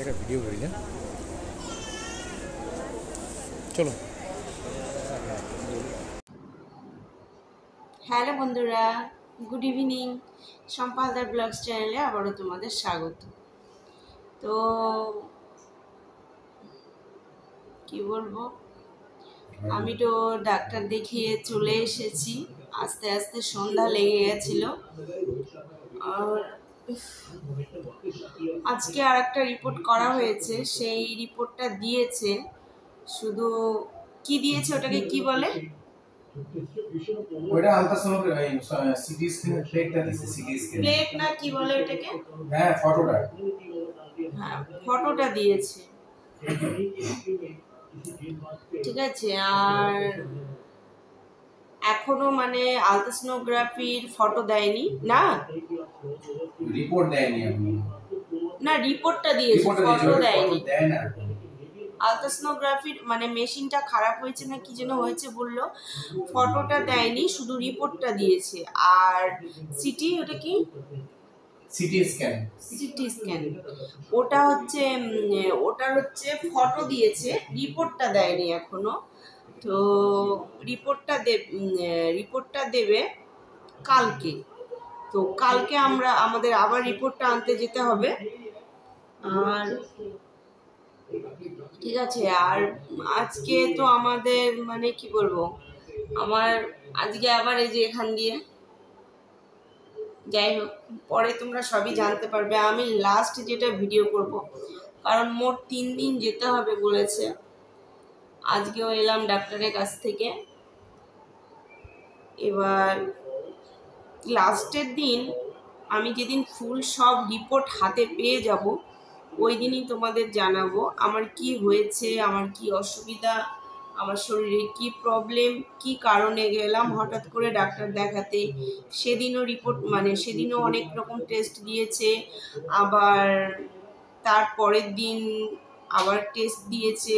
একটা ভিডিও করি না, চলো। হ্যালো বন্ধুরা, good evening. Shampa Haldar blogs চ্যানেলে আবারও তোমাদের স্বাগত। তো কি বলবো, আমি তো ডাক্তার দেখিয়ে চলে এসেছি। আস্তে আস্তে সন্ধ্যা লেগে গেছিল। আর আজকে আর একটা রিপোর্ট করা হয়েছে, সেই রিপোর্টটা দিয়েছে। শুধু কি দিয়েছে, ওটাকে কি বলে? ওটা আলট্রাসোনোগ্রাফি, সিটি স্ক্যান, প্লেটটা দিছে, সিটি স্ক্যান প্লেট না কি বলে ওটাকে? হ্যাঁ, ফটোটা। হ্যাঁ, ফটোটা দিয়েছে। ঠিক আছে। আর এখনো মানে আলট্রাসোনোগ্রাফির ফটো দেয়নি না, রিপোর্ট দেয়নি আপনি? না, রিপোর্টটা দিয়েছে, ফটো দেয়নি। আলট্রাসোনোগ্রাফির মানে মেশিনটা খারাপ হয়েছে না কি যেন হয়েছে বললো, ফটোটা দেয়নি, শুধু রিপোর্টটা দিয়েছে। আর সিটি, ওটা কি? CT scan. সিটি স্ক্যান, ওটা হচ্ছে ওটার হচ্ছে ফটো দিয়েছে, রিপোর্টটা দেয়নি এখনো। তো রিপোর্টটা দেবে কালকে। তো কালকে আমাদের আবার রিপোর্টটা আনতে যেতে হবে। আর ঠিক আছে। আর আজকে তো আমাদের মানে কি বলবো, আমার আজকে আবার এই যে এখান দিয়ে, যাই হোক, পরে তোমরা সবই জানতে পারবে। আমি লাস্ট যেটা ভিডিও করব, কারণ মোট 3 দিন যেতে হবে বলেছে। আজকেও এলাম ডাক্তারের কাছ থেকে। এবার লাস্টের দিন আমি যেদিন ফুল সব রিপোর্ট হাতে পেয়ে যাব, ওই দিনই তোমাদের জানাবো আমার কি হয়েছে, আমার কি অসুবিধা, আমার শরীরে কি প্রবলেম, কি কারণে গেলাম হঠাৎ করে ডাক্তার দেখাতে। সেদিনও রিপোর্ট মানে সেদিনও অনেক রকম টেস্ট দিয়েছে। আবার তার পরের দিন আবার টেস্ট দিয়েছে,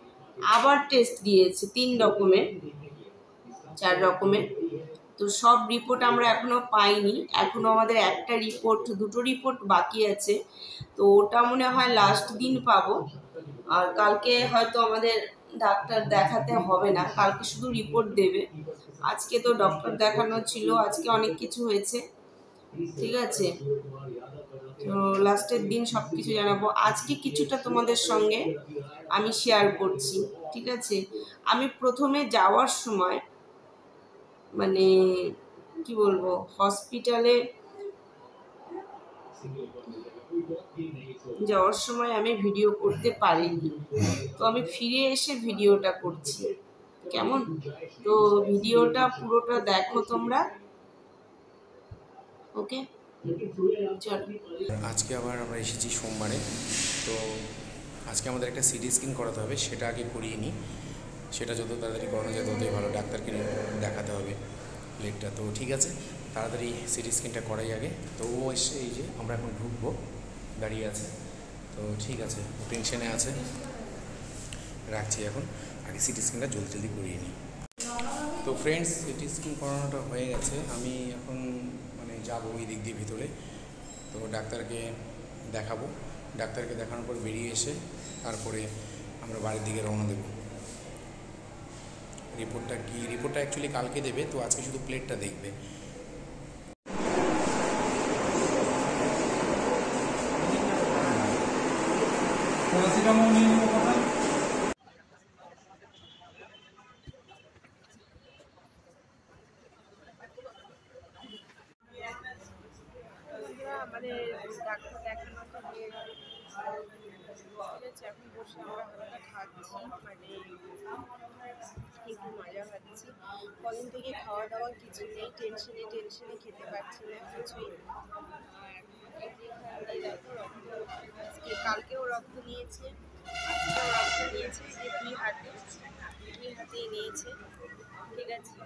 3 রকমের, 4 রকমের। তো সব রিপোর্ট আমরা এখনো পাইনি, এখনো আমাদের দুটো রিপোর্ট বাকি আছে। তো ওটা মনে হয় লাস্ট দিন পাবো। আর কালকে হয়তো আমাদের ডাক্তার দেখাতে হবে না, কালকে শুধু রিপোর্ট দেবে। আজকে তো ডক্টর দেখানো ছিল, আজকে অনেক কিছু হয়েছে। ঠিক আছে। তো লাস্টের দিন সব কিছু জানাবো। আজকে কিছুটা তোমাদের সঙ্গে আমি শেয়ার করছি। ঠিক আছে। আমি প্রথমে যাওয়ার সময় মানে কি বলবো, হসপিটালে যাওয়ার সময় আমি ভিডিও করতে পারিনি, তো আমি ফিরে এসে ভিডিওটা করছি। কেমন? তো ভিডিওটা পুরোটা দেখো তোমরা। ওকে, চলো। আজকে আবার আমরা এসেছি সোমবারে। তো আজকে আমাদের একটা সিটি স্ক্যান করাতে হবে, সেটা আগে করিয়ে নিই। সেটা যত তাড়াতাড়ি করানো যায় ততই ভালো, ডাক্তারকে দেখাতে হবে প্লেটটা। তো ঠিক আছে, তাড়াতাড়ি সিটি স্ক্যানটা করাই আগে। তো ও এসে, এই যে আমরা এখন ঢুকবো, দাঁড়িয়ে আছে। তো ঠিক আছে, ও টেনশনে আছে, রাখছি এখন। আগে সিটি স্ক্যানটা জলদি জলদি করিয়ে নিই। তো ফ্রেন্ডস, সিটি স্ক্যান করানোটা হয়ে গেছে। আমি এখন মানে যাবো ওই দিক দিয়ে ভিতরে, তো ডাক্তারকে দেখাবো। ডাক্তারকে দেখানোর পর বেরিয়ে এসে তারপরে আমরা বাড়ির দিকে রওনা দেবো। রিপোর্টটা অ্যাকচুয়ালি কালকে দেবে, তো আজকে শুধু প্লেটটা দেখবে। আমাদের ডাক্তার দেখানো তো হয়ে গেল। ঠিক আছে, এখন বসে আমরা হালকা খাচ্ছি, মানে একটু মজা পাচ্ছি। কদিন থেকে খাওয়া দাওয়া কিছু নেই, টেনশনে খেতে পারছি না কিছুই। আর এই যে দেখো রক্ত, আজকে কালকেও রক্ত নিয়েছে, আজকেও রক্ত নিয়েছে, যে দুই হাতেই নিয়েছে। ঠিক আছে,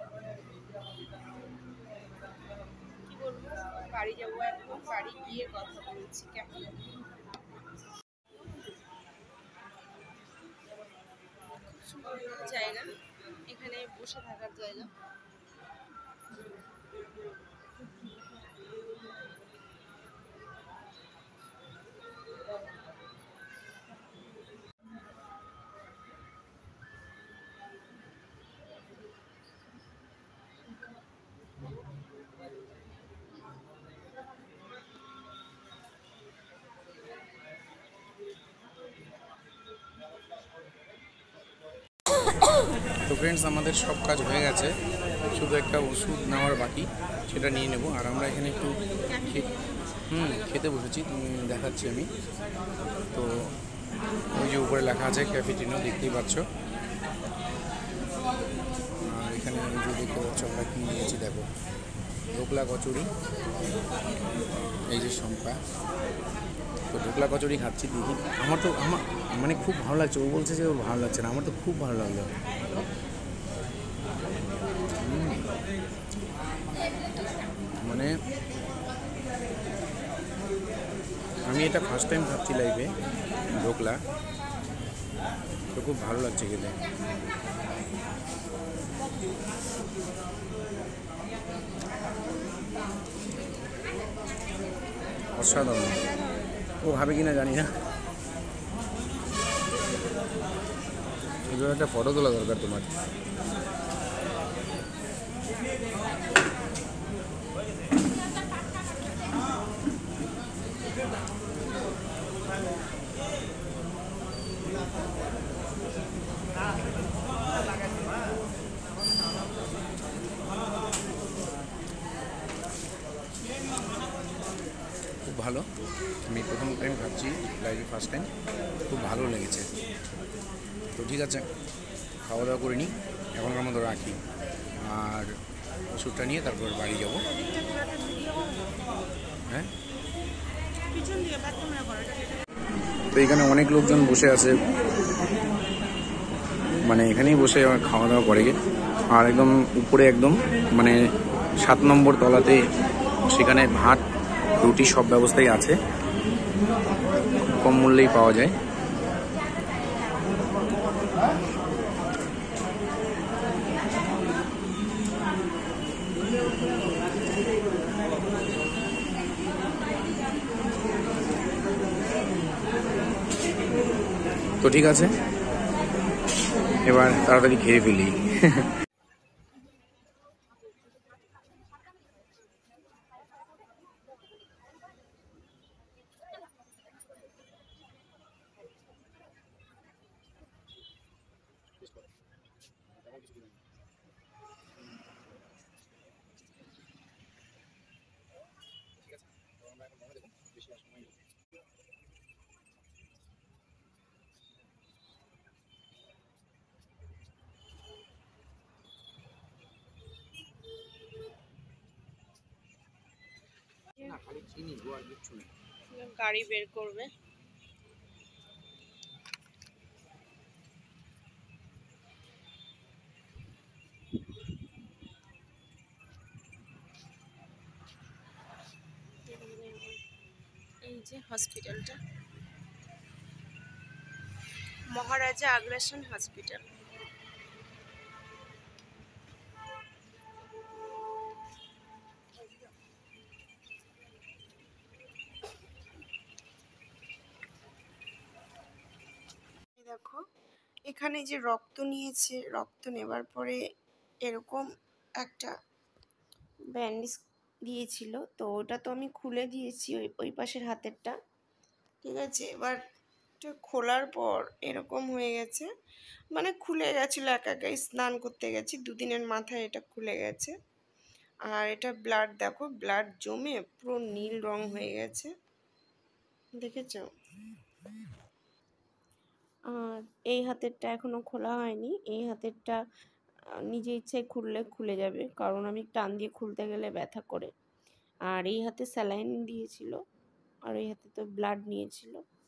কি বলবো, বাড়ি যাবো এখন, বাড়ি গিয়ে কথা বলছি। কেমন সুন্দর জায়গা, এখানে বসে থাকার জায়গা। ফ্রেন্ডস, আমাদের সব কাজ হয়ে গেছে, শুধু একটা ওষুধ নেওয়ার বাকি, সেটা নিয়ে নেব। আর আমরা এখানে একটু খেতে বসেছি, তুমি দেখাচ্ছি আমি। তো ওই যে উপরে লেখা আছে ক্যাফেটিনো, দেখতেই পাচ্ছ। আর এখানে আমি যে দেখতে পাচ্ছ আমরা কী নিয়েছি দেখো, ঢোকলা কচুরি, এই যে শম্পা। তো ঢোকলা কচুরি খাচ্ছি দিদি। আমার মানে খুব ভালো লাগছে। ও বলছে যে ওর ভালো লাগছে না, আমার তো খুব ভালো লাগলো। মানে আমি এটা ফার্স্ট টাইম খাচ্ছি লাইফে ঢোকলা, তো খুব ভালো লাগছে খেতে। অসাধারণ। ও ভাবে কিনা জানি না। এগুলো একটা ফটো তোলা দরকার তোমার। খুব ভালো। আমি প্রথম টাইম খাচ্ছি, লাইফে ফার্স্ট টাইম, খুব ভালো লেগেছে। তো ঠিক আছে, খাওয়া দাওয়া করে নিই, এখনকার মতো রাখি। আর ওষুধটা নিয়ে তারপর বাড়ি যাব। হ্যাঁ, তো এখানে অনেক লোকজন বসে আছে, মানে এখানেই বসে খাওয়া দাওয়া করে গে। আর একদম উপরে একদম মানে 7 নম্বর তলাতে, সেখানে ভাত রুটি সব ব্যবস্থাই আছে, খুব কম মূল্যেই পাওয়া যায়। তো ঠিক আছে, এবার তাড়াতাড়ি খেয়ে ফেলি। গাড়ি বের করবে। এই যে হসপিটালটা, মহারাজা আগ্রাসন হসপিটাল। দেখো এখানে যে রক্ত নিয়েছে, রক্ত নেবার পরে এরকম একটা ব্যান্ডেজ দিয়েছিল, তো ওটা তো আমি খুলে দিয়েছি, ওই পাশের হাতেরটা। ঠিক আছে, এবার এটা খোলার পর এরকম হয়ে গেছে, মানে খুলে গেছিলো একাই স্নান করতে গেছি, 2 দিনের মাথায় এটা খুলে গেছে। আর এটা ব্লাড, দেখো ব্লাড জমে পুরো নীল রং হয়ে গেছে, দেখেছো? আর এই হাতেরটা এখনো খোলা হয়নি, এই হাতেরটা নিজে ইচ্ছায় খুলে যাবে, কারণ আমি টান দিয়ে খুলতে গেলে ব্যথা করে। আর এই হাতে স্যালাইন দিয়েছিল, আর এই হাতে তো ব্লাড নিয়েছিল।